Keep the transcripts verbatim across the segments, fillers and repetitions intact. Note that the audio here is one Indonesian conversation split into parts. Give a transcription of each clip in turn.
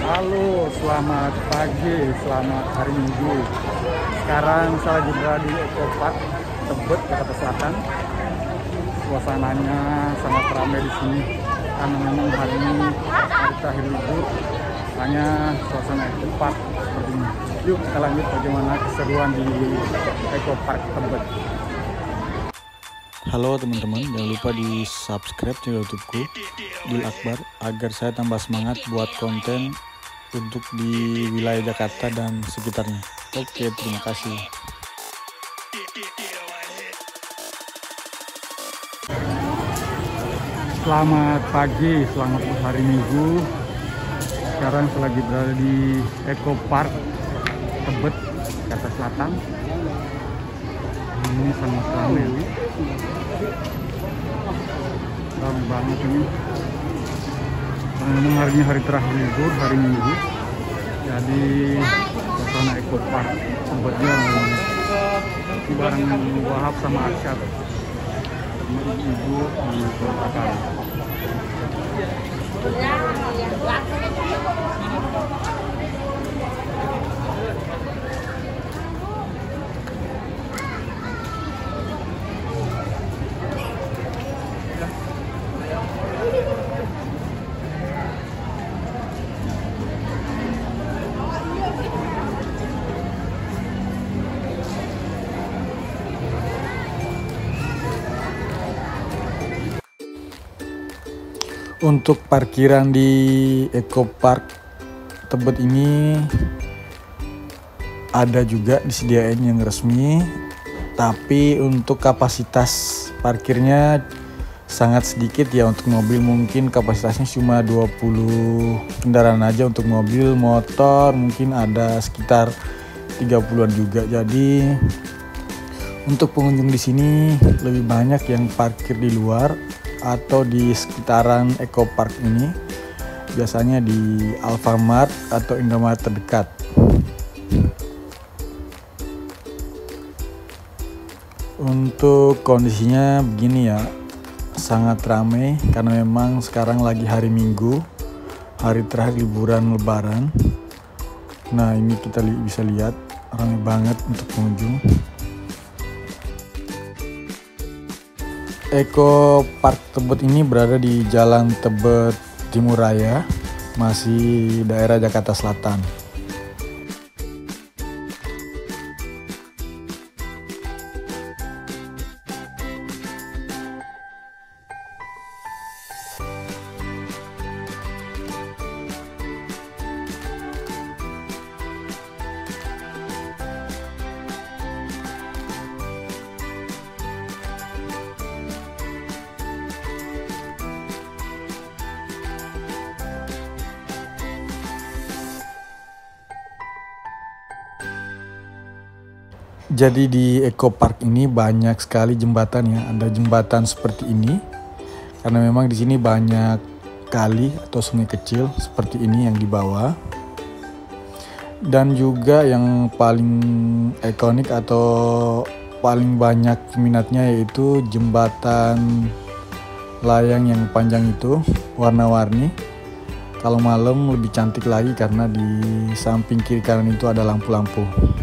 Halo, selamat pagi, selamat hari Minggu. Sekarang saya lagi berada di Eco Park Tebet, Jakarta Selatan. Suasananya sangat ramai di sini karena memang hari ini hari terakhir libur. Hanya suasana Eco Park seperti ini. Yuk kita lanjut bagaimana keseruan di Eco Park Tebet. Halo teman-teman, jangan lupa di subscribe channel YouTubeku Dil Akbar agar saya tambah semangat buat konten untuk di wilayah Jakarta dan sekitarnya. Oke, terima kasih. Selamat pagi, selamat hari Minggu. Sekarang saya lagi berada di Eco Park Tebet, Jakarta Selatan. Ini sangat ramai ini. Ramai banget ini. Karena memang hari ini hari terakhir libur, hari Minggu. Jadi suasana Eco Park Tebetnya bareng Wahab sama Arsyad. Ibu di belakang. Untuk parkiran di Eco Park Tebet ini ada juga disediain yang resmi, tapi untuk kapasitas parkirnya sangat sedikit ya. Untuk mobil mungkin kapasitasnya cuma dua puluh kendaraan aja, untuk mobil, motor mungkin ada sekitar tiga puluhan juga. Jadi untuk pengunjung di sini lebih banyak yang parkir di luar atau di sekitaran Eco Park ini, biasanya di Alfamart atau Indomaret terdekat. Untuk kondisinya begini ya, sangat ramai karena memang sekarang lagi hari Minggu, hari terakhir liburan Lebaran. Nah ini kita li- bisa lihat ramai banget untuk pengunjung. Eco Park Tebet ini berada di Jalan Tebet Timur Raya, masih daerah Jakarta Selatan. Jadi di Eco Park ini banyak sekali jembatan ya. Ada jembatan seperti ini karena memang di sini banyak kali atau sungai kecil seperti ini yang di bawah. Dan juga yang paling ikonik atau paling banyak minatnya yaitu jembatan layang yang panjang itu, warna-warni. Kalau malam lebih cantik lagi karena di samping kiri kanan itu ada lampu-lampu.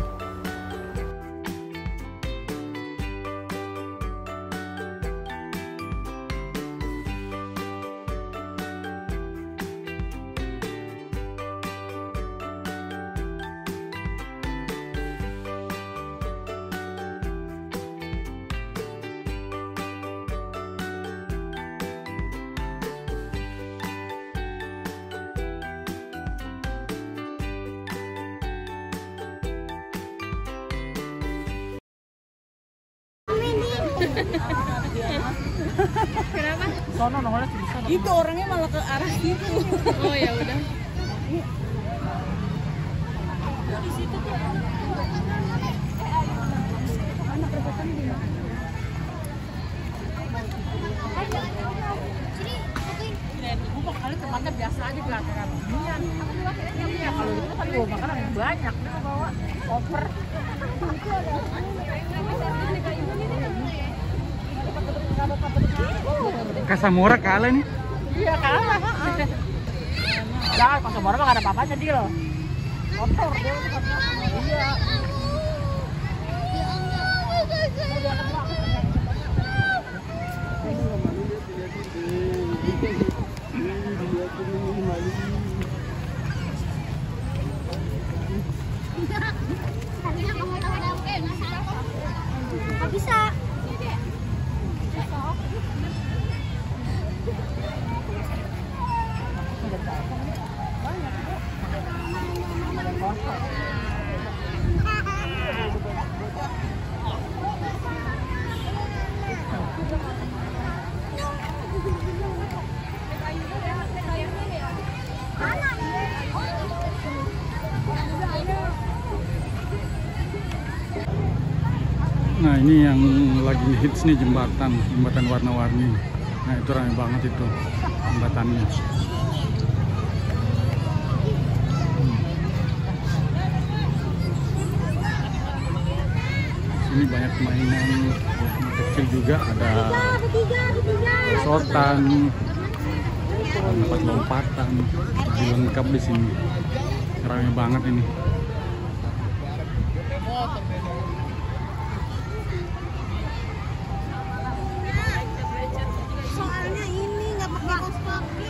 Kenapa? Sono nongolnya di sana. Itu orangnya malah ke arah situ. Oh ya udah. Di situ tuh. Anak rebutan di mana? Ini bukan kali tempatnya biasa aja belakang. Iya, kalau itu kan bawa makanan yang banyak, dia bawa koper. Kasamura kalah nih. Iya kalah. Jangan pas Soboro mah gak ada apa-apanya dia loh. Kotor dia. Iya. Nggak bisa. Nah ini yang lagi hits nih, jembatan, jembatan warna-warni. Nah itu ramai banget itu jembatannya. Sini banyak mainan kecil juga, ada sotan, tempat lompatan, lengkap di sini. Ramai banget ini. Soalnya ini nggak pakai kaos kaki.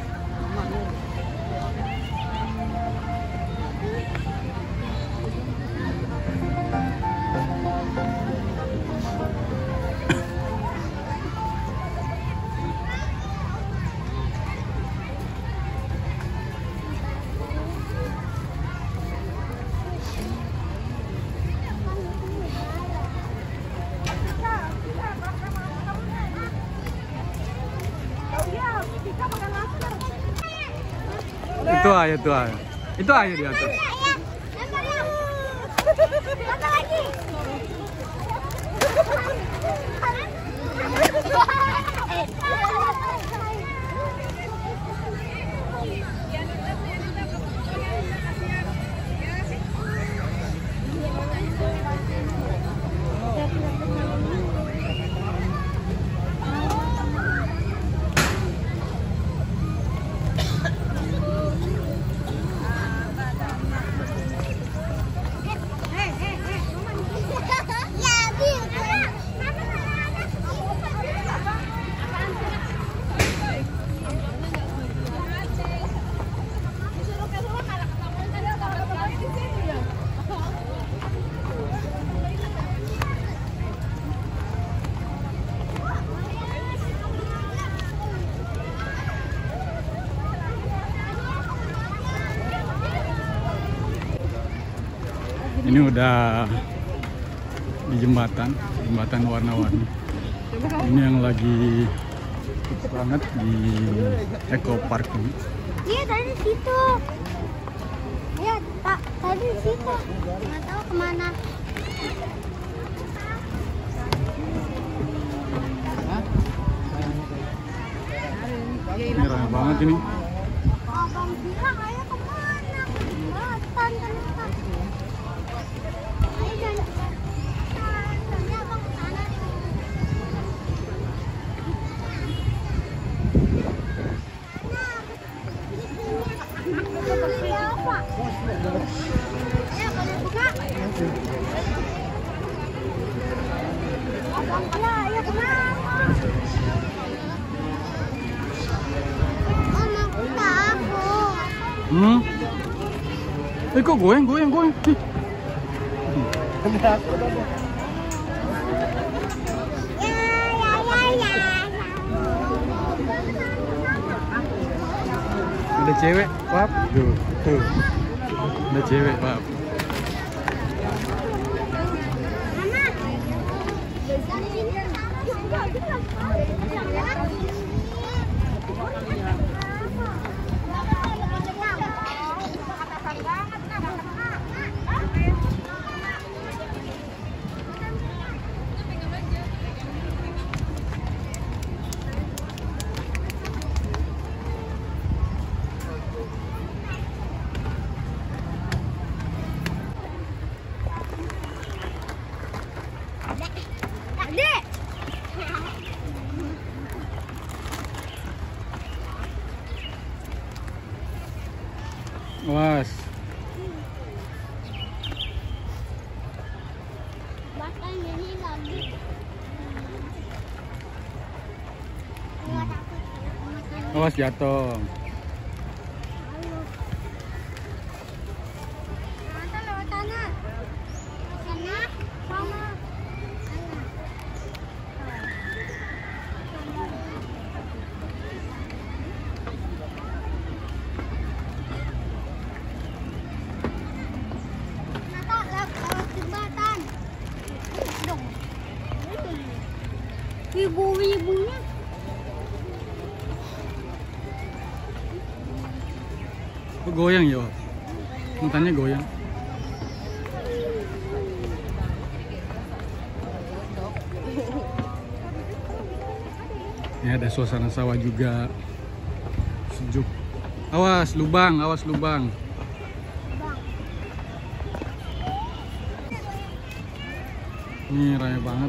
Itu aja, itu aja. Itu aja di atas. Apa lagi? Ini udah di jembatan, jembatan warna-warni. Ini yang lagi hits banget di Eco Park ini. Iya dari situ. Iya tak tadi di situ. Nggak tahu kemana. Ini ramai banget ini. Abang bilang ayo kemana? Jembatan ternyata. Ayo jangan. Tanya abang ke sana. Apa? Ya kalau buka. Abang bilang ayo kenapa? Om aku takut. Hmm? Eh kok goyang, goyang, goyang. Ih. Ya ya ya ya. Ada cewek, Pap. Tuh, tuh. Ada cewek, Pap. Mama. Dari sini. Awas. Bahkan ini lagi. Nggak takut. Makan. Awas jatuh. Ternyata lewat sana. Sana sama. Ternyata lewat jembatan. Dong. Ibu-ibunya. Oh, goyang ya? Mutannya goyang. Ini ada suasana sawah juga. Sejuk. Awas lubang, awas lubang. Ini rame banget.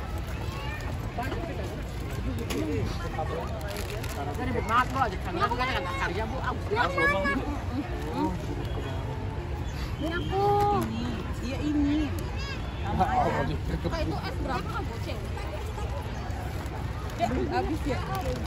Jadi bermat bu aja karena itu kan ada karya bu. Aku. Iya ini. Kayak itu es berapa kan goceng? Ya habis ya.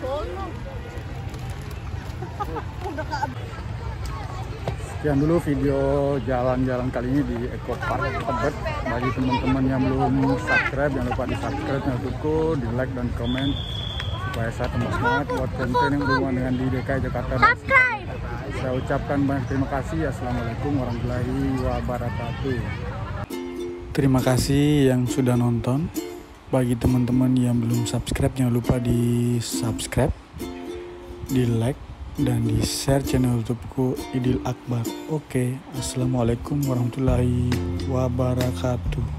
Udah kehabis. Sekian dulu video jalan-jalan kali ini di Eco Park Tebet. Bagi teman-teman yang belum subscribe, jangan lupa di subscribe channel YouTubeku, di like dan komen supaya saya tambah semangat buat konten yang berhubungan dengan di D K I Jakarta. Subscribe. Saya ucapkan banyak terima kasih. Assalamualaikum warahmatullahi wabarakatuh. Terima kasih yang sudah nonton. Bagi teman-teman yang belum subscribe, jangan lupa di subscribe, di like, dan di share channel YouTubeku Idil Akbar. Oke, assalamualaikum warahmatullahi wabarakatuh.